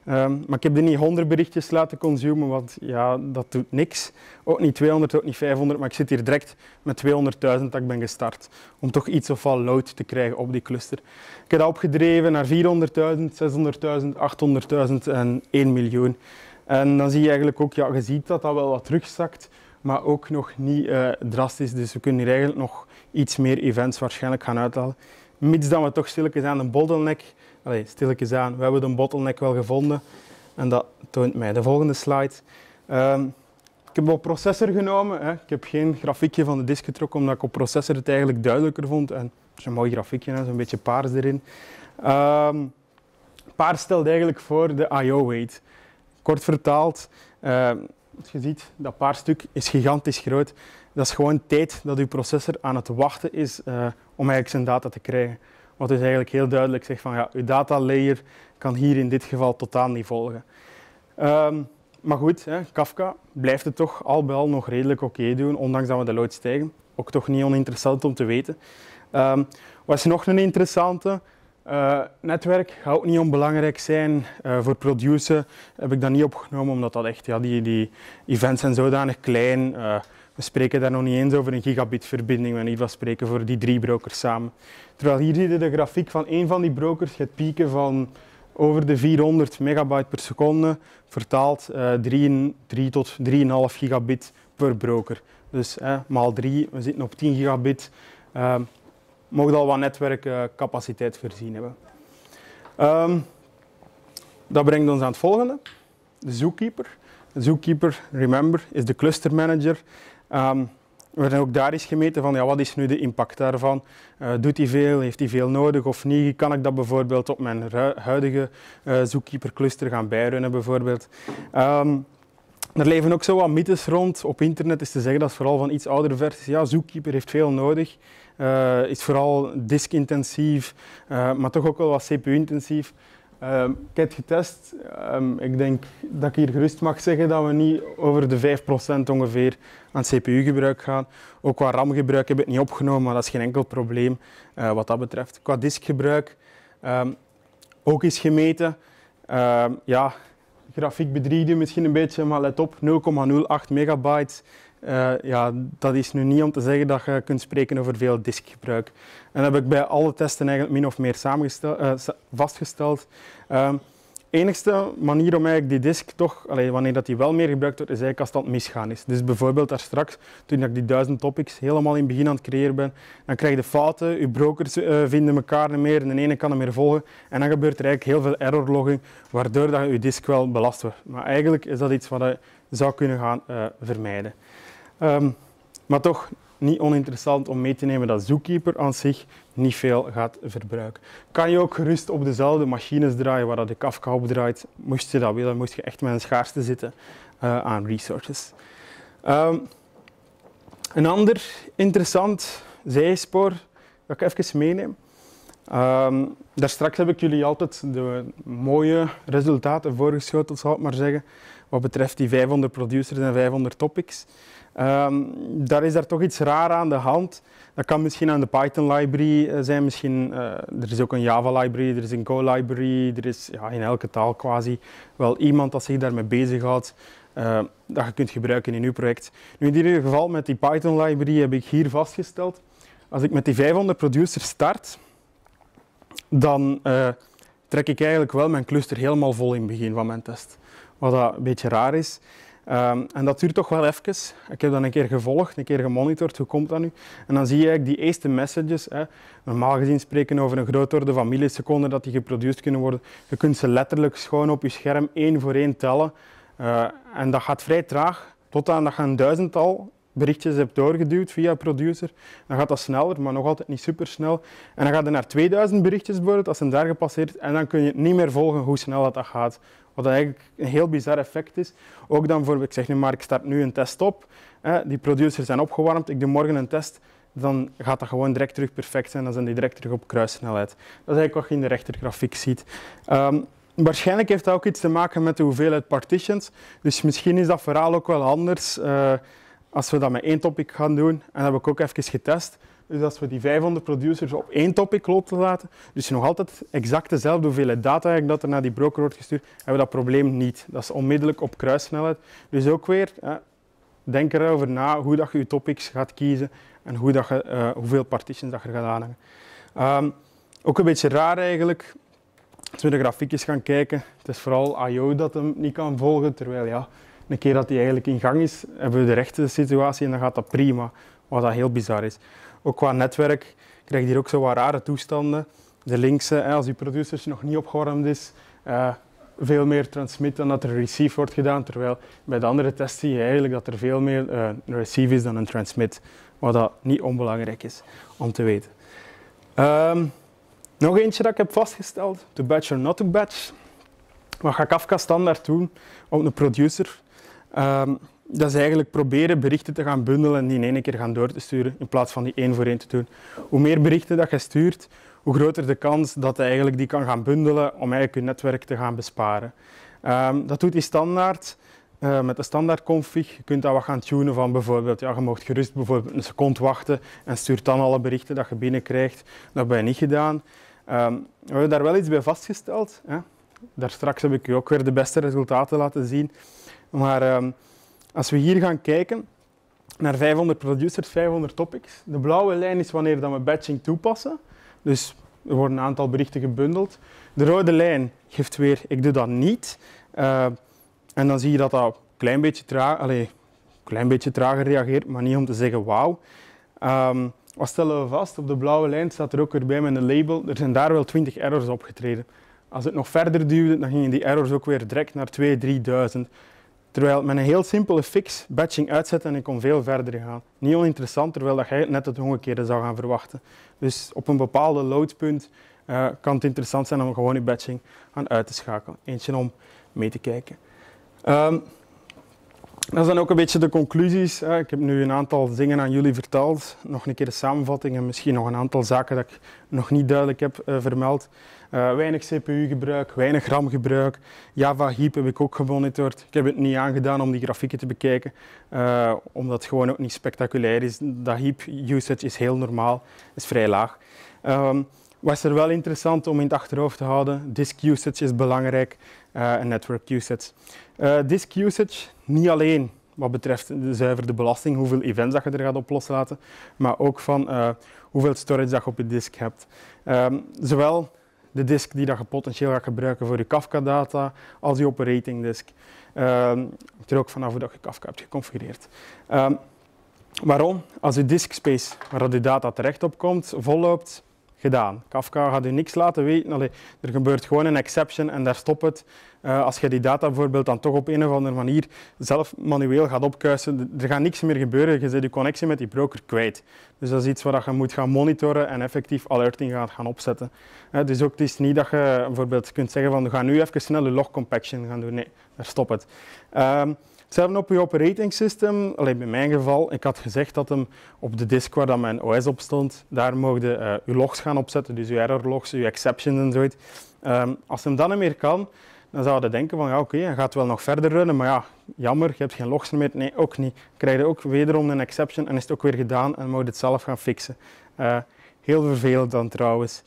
Maar ik heb er niet 100 berichtjes laten consumen, want ja, dat doet niks. Ook niet 200, ook niet 500, maar ik zit hier direct met 200.000 dat ik ben gestart. Om toch iets of wat load te krijgen op die cluster. Ik heb dat opgedreven naar 400.000, 600.000, 800.000 en 1 miljoen. En dan zie je eigenlijk ook, ja, je ziet dat dat wel wat terugzakt, maar ook nog niet drastisch. Dus we kunnen hier eigenlijk nog iets meer events waarschijnlijk gaan uithalen. Mits dat we toch stilletjes aan een bottleneck, stilletjes aan, we hebben de bottleneck wel gevonden. En dat toont mij de volgende slide. Ik heb op processor genomen. Hè. Ik heb geen grafiekje van de disk getrokken, omdat ik op processor het eigenlijk duidelijker vond. En het is een mooi grafiekje, zo'n beetje paars erin. Paars stelt eigenlijk voor de I/O-weight. Kort vertaald, als je ziet, dat paar stuk is gigantisch groot. Dat is gewoon tijd dat uw processor aan het wachten is om eigenlijk zijn data te krijgen. Wat dus eigenlijk heel duidelijk zegt van ja, uw data layer kan hier in dit geval totaal niet volgen. Maar goed, hè, Kafka blijft het toch al bij al nog redelijk oké doen, ondanks dat we de load stijgen. Ook toch niet oninteressant om te weten. Wat is nog een interessante? Netwerk gaat ook niet onbelangrijk zijn. Voor produceren heb ik dat niet opgenomen, omdat dat echt, ja, die events zijn zodanig klein. We spreken daar nog niet eens over een gigabit verbinding, we niet van spreken voor die 3 brokers samen. Terwijl hier zie je de grafiek van één van die brokers gaat pieken van over de 400 megabyte per seconde, vertaald 3 tot 3,5 gigabit per broker. Dus maal 3, we zitten op 10 gigabit. Mogen al wat netwerkcapaciteit voorzien hebben. Dat brengt ons aan het volgende. De Zookeeper. De Zookeeper, remember, is de cluster manager. We hebben ook daar eens gemeten van ja, wat is nu de impact daarvan. Doet hij veel? Heeft hij veel nodig of niet? Kan ik dat bijvoorbeeld op mijn huidige Zookeeper cluster gaan bijrunnen bijvoorbeeld? Er leven ook zo wat mythes rond. Op internet is te zeggen dat vooral van iets oudere versies. Ja, Zookeeper heeft veel nodig. Is vooral disk-intensief, maar toch ook wel wat CPU-intensief. Ik heb het getest. Ik denk dat ik hier gerust mag zeggen dat we niet over de 5% ongeveer aan CPU-gebruik gaan. Ook qua RAM-gebruik heb ik het niet opgenomen, maar dat is geen enkel probleem wat dat betreft. Qua diskgebruik ook is gemeten. Ja, grafiek bedriegt u misschien een beetje, maar let op, 0,08 megabyte. Ja, dat is nu niet om te zeggen dat je kunt spreken over veel diskgebruik. En dat heb ik bij alle testen eigenlijk min of meer vastgesteld. Enigste manier om eigenlijk die disk toch, wanneer dat die wel meer gebruikt wordt, is eigenlijk als dat misgaan is. Dus bijvoorbeeld daar straks, toen ik die 1000 topics helemaal in het begin aan het creëren ben, dan krijg je fouten, je brokers vinden elkaar niet meer, de ene kan niet meer volgen en dan gebeurt er eigenlijk heel veel errorlogging, waardoor dat je disk wel belast wordt. Maar eigenlijk is dat iets wat je zou kunnen gaan vermijden. Maar toch niet oninteressant om mee te nemen dat Zookeeper aan zich niet veel gaat verbruiken. Kan je ook gerust op dezelfde machines draaien waar dat de Kafka op draait. Moest je dat willen, moest je echt met een schaarste zitten aan resources. Een ander interessant zijspoor dat ik even meeneem. Daarstraks heb ik jullie altijd de mooie resultaten voorgeschoteld, zal ik maar zeggen, wat betreft die 500 producers en 500 topics. Daar is daar toch iets raar aan de hand. Dat kan misschien aan de Python library zijn. Misschien, er is ook een Java library, er is een Go library, er is ja, in elke taal quasi wel iemand dat zich daarmee bezighoudt, dat je kunt gebruiken in je project. Nu in ieder geval met die Python library heb ik hier vastgesteld, als ik met die 500 producers start, dan trek ik eigenlijk wel mijn cluster helemaal vol in het begin van mijn test. Wat dat een beetje raar is. En dat duurt toch wel even. Ik heb dat een keer gevolgd, een keer gemonitord, hoe komt dat nu? En dan zie je eigenlijk die eerste messages. Normaal gezien spreken we over een grootorde van milliseconden dat die geproduceerd kunnen worden. Je kunt ze letterlijk gewoon op je scherm 1 voor 1 tellen. En dat gaat vrij traag, totdat je een duizendtal berichtjes hebt doorgeduwd via een producer. Dan gaat dat sneller, maar nog altijd niet super snel. En dan gaat je naar 2000 berichtjes bijvoorbeeld, als ze daar gepasseerd, en dan kun je niet meer volgen hoe snel dat gaat. Wat eigenlijk een heel bizar effect is. Ook dan bijvoorbeeld, ik zeg nu maar, ik start nu een test op. Die producers zijn opgewarmd, ik doe morgen een test. Dan gaat dat gewoon direct terug perfect zijn. Dan zijn die direct terug op kruissnelheid. Dat is eigenlijk wat je in de rechtergrafiek ziet. Waarschijnlijk heeft dat ook iets te maken met de hoeveelheid partitions. Dus misschien is dat verhaal ook wel anders als we dat met één topic gaan doen, en dat heb ik ook even getest, dus als we die 500 producers op één topic loslaten, dus nog altijd exact dezelfde hoeveelheid data eigenlijk dat er naar die broker wordt gestuurd, hebben we dat probleem niet. Dat is onmiddellijk op kruissnelheid. Dus ook weer, denk erover na hoe dat je je topics gaat kiezen en hoe dat je, hoeveel partitions dat je er gaat aanhangen. Ook een beetje raar eigenlijk, als we de grafiekjes gaan kijken, het is vooral I.O. dat hem niet kan volgen, terwijl ja, een keer dat hij eigenlijk in gang is, hebben we de rechte situatie en dan gaat dat prima, wat dat heel bizar is. Ook qua netwerk krijg je hier ook zo wat rare toestanden. De linkse, als die producers nog niet opgewarmd is, veel meer transmit dan dat er receive wordt gedaan, terwijl bij de andere tests zie je eigenlijk dat er veel meer een receive is dan een transmit, wat dat niet onbelangrijk is om te weten. Nog eentje dat ik heb vastgesteld, to batch or not to batch. Wat gaat Kafka standaard doen op een producer? Dat is eigenlijk proberen berichten te gaan bundelen en die in één keer gaan door te sturen, in plaats van die één voor één te doen. Hoe meer berichten dat je stuurt, hoe groter de kans dat je eigenlijk die kan gaan bundelen om eigenlijk je netwerk te gaan besparen. Dat doet hij standaard met de standaard config. Je kunt dat wat gaan tunen van bijvoorbeeld, ja, je mag gerust bijvoorbeeld een seconde wachten en stuurt dan alle berichten dat je binnenkrijgt. Dat heb je niet gedaan. We hebben daar wel iets bij vastgesteld. Hè. Daar straks heb ik u ook weer de beste resultaten laten zien. Maar als we hier gaan kijken naar 500 producers, 500 topics. De blauwe lijn is wanneer dat we batching toepassen. Dus er worden een aantal berichten gebundeld. De rode lijn geeft weer, ik doe dat niet. En dan zie je dat dat een klein beetje trager reageert, maar niet om te zeggen wauw. Wat stellen we vast? Op de blauwe lijn staat er ook weer bij met een label. Er zijn daar wel 20 errors opgetreden. Als het nog verder duwde, dan gingen die errors ook weer direct naar 2.000, 3.000. Terwijl met een heel simpele fix batching uitzetten en ik kon veel verder gaan. Niet oninteressant, terwijl dat jij net het omgekeerde zou gaan verwachten. Dus op een bepaalde loadpunt kan het interessant zijn om gewoon je batching uit te schakelen. Eentje om mee te kijken. Dat zijn ook een beetje de conclusies. Ik heb nu een aantal dingen aan jullie verteld. Nog een keer de samenvatting en misschien nog een aantal zaken dat ik nog niet duidelijk heb vermeld. Weinig CPU-gebruik, weinig RAM-gebruik. Java Heap heb ik ook gemonitord. Ik heb het niet aangedaan om die grafieken te bekijken, omdat het gewoon ook niet spectaculair is. Dat Heap-usage is heel normaal, is vrij laag. Wat is er wel interessant om in het achterhoofd te houden? Disk usage is belangrijk en network usage. Disk usage, niet alleen wat betreft zuiver de belasting, hoeveel events dat je er gaat op loslaten, maar ook van hoeveel storage dat je op je disk hebt. Zowel de disk die dat je potentieel gaat gebruiken voor je Kafka-data, als je operating disk. Hangt er ook vanaf hoe dat je Kafka hebt geconfigureerd. Waarom? Als je disk space waar je data terecht op komt, volloopt, gedaan. Kafka gaat u niks laten weten. Allee, er gebeurt gewoon een exception en daar stopt het. Als je die data bijvoorbeeld dan toch op een of andere manier zelf manueel gaat opkuisen, er gaat niks meer gebeuren. Je zet je connectie met die broker kwijt. Dus dat is iets waar je moet gaan monitoren en effectief alerting gaat gaan opzetten. Dus ook het is niet dat je bijvoorbeeld kunt zeggen van we gaan nu even snel je log compaction gaan doen. Nee, daar stopt het. Hetzelfde op je operating system. Alleen in mijn geval, ik had gezegd dat hem op de disk waar dat mijn OS op stond, daar mocht je logs gaan opzetten, dus je error logs, je exceptions en zoiets. Als hem dat niet meer kan, dan zou je denken van ja, oké, hij gaat wel nog verder runnen, maar ja, jammer, je hebt geen logs meer. Nee, ook niet. Krijg je ook wederom een exception en is het ook weer gedaan en moet je het zelf gaan fixen. Heel vervelend dan trouwens.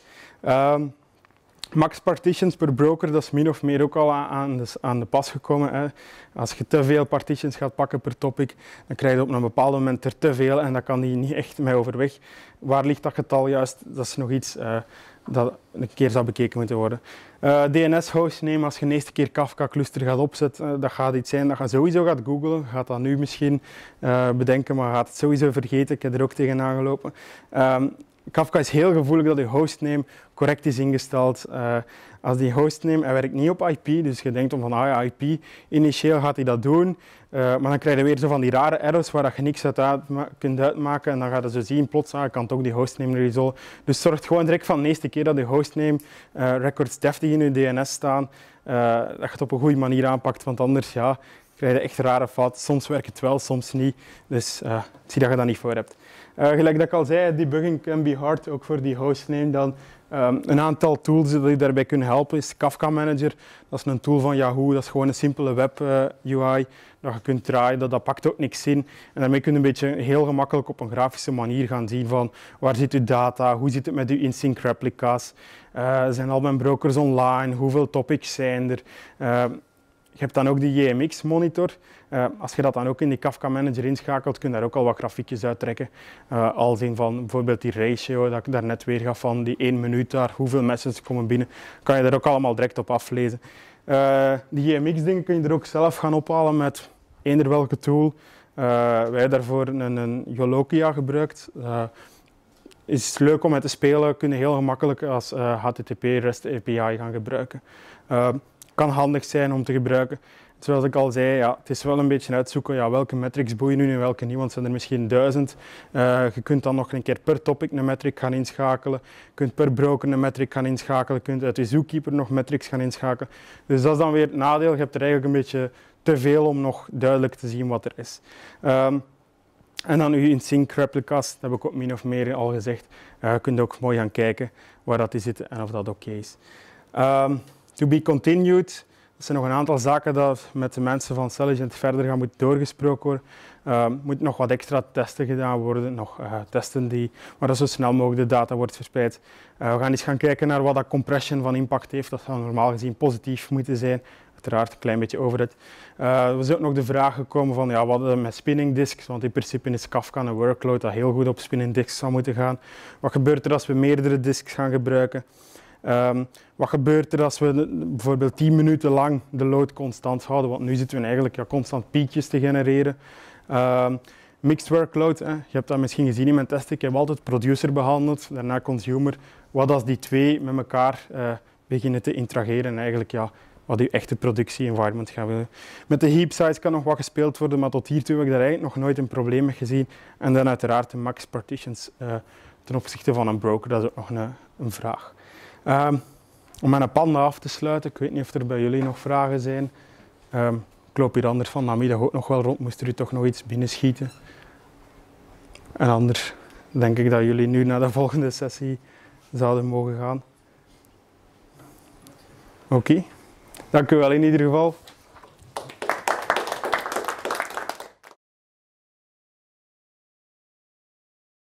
Max partitions per broker, dat is min of meer ook al aan de pas gekomen. Hè. Als je te veel partitions gaat pakken per topic, dan krijg je op een bepaald moment er te veel en dan kan die niet echt mee overweg. Waar ligt dat getal juist? Dat is nog iets dat een keer zou bekeken moeten worden. DNS-host nemen als je de eerste keer Kafka-cluster gaat opzetten. Dat gaat iets zijn dat je sowieso gaat googlen. Je gaat dat nu misschien bedenken, maar je gaat het sowieso vergeten. Ik heb er ook tegenaan gelopen. Kafka is heel gevoelig dat je hostname correct is ingesteld. Als die hostname, hij werkt niet op IP, dus je denkt van IP, initieel gaat hij dat doen, maar dan krijg je weer zo van die rare errors waar je niks uit kunt uitmaken en dan gaat je zo zien, plots kan toch die hostname resolve. Dus zorg gewoon direct van de eerste keer dat je hostname records deftig in je DNS staan, dat je het op een goede manier aanpakt, want anders ja, krijg je echt rare fouten. Soms werkt het wel, soms niet. Dus zie dat je dat niet voor hebt. Gelijk dat ik al zei, debugging can be hard, ook voor die hostname dan. Een aantal tools die daarbij kunnen helpen is Kafka Manager. Dat is een tool van Yahoo, dat is gewoon een simpele web UI dat je kunt draaien, dat pakt ook niks in. En daarmee kun je een beetje heel gemakkelijk op een grafische manier gaan zien van waar zit uw data, hoe zit het met uw in-sync replica's, zijn al mijn brokers online, hoeveel topics zijn er. Je hebt dan ook die JMX monitor. Als je dat dan ook in die Kafka Manager inschakelt, kun je daar ook al wat grafiekjes uittrekken. Als in van bijvoorbeeld die ratio, dat ik daar net weer gaf van die 1 minuut daar, hoeveel messages komen binnen, kan je daar ook allemaal direct op aflezen. Die JMX-dingen kun je er ook zelf gaan ophalen met eender welke tool. Wij hebben daarvoor een Yolokia gebruikt. Is leuk om met te spelen, kun je heel gemakkelijk als HTTP REST API gaan gebruiken. Kan handig zijn om te gebruiken. Zoals ik al zei, ja, het is wel een beetje uitzoeken ja, welke metrics boeien nu en welke niet, want zijn er misschien 1000. Je kunt dan nog een keer per topic een metric gaan inschakelen. Je kunt per broker een metric gaan inschakelen. Je kunt uit je Zookeeper nog metrics gaan inschakelen. Dus dat is dan weer het nadeel. Je hebt er eigenlijk een beetje te veel om nog duidelijk te zien wat er is. En dan uw in-sync replica's, dat heb ik ook min of meer al gezegd. Je kunt ook mooi gaan kijken waar dat die zitten en of dat oké is. To be continued. Er zijn nog een aantal zaken dat met de mensen van Selligent verder gaan moeten doorgesproken worden. Moet nog wat extra testen gedaan worden, nog testen waar dat zo snel mogelijk de data wordt verspreid. We gaan eens gaan kijken naar wat dat compression van impact heeft. Dat zou normaal gezien positief moeten zijn. Uiteraard een klein beetje overhead. Er is ook nog de vraag gekomen van ja, wat met spinning disks, want in principe is Kafka een workload dat heel goed op spinning disks zou moeten gaan. Wat gebeurt er als we meerdere disks gaan gebruiken? Wat gebeurt er als we bijvoorbeeld 10 minuten lang de load constant houden? Want nu zitten we eigenlijk ja, constant piekjes te genereren. Mixed workload, je hebt dat misschien gezien in mijn test. Ik heb altijd producer behandeld, daarna consumer. Wat als die twee met elkaar beginnen te interageren en eigenlijk ja, wat je echte productie-environment gaat willen. Met de heap size kan nog wat gespeeld worden, maar tot hiertoe heb ik daar eigenlijk nog nooit een probleem mee gezien. En dan uiteraard de max partitions ten opzichte van een broker, dat is ook nog een vraag. Om mijn panda af te sluiten, ik weet niet of er bij jullie nog vragen zijn. Ik loop hier anders van namiddag ook nog wel rond, moest er u toch nog iets binnenschieten. En anders denk ik dat jullie nu naar de volgende sessie zouden mogen gaan. Oké, dank u wel in ieder geval.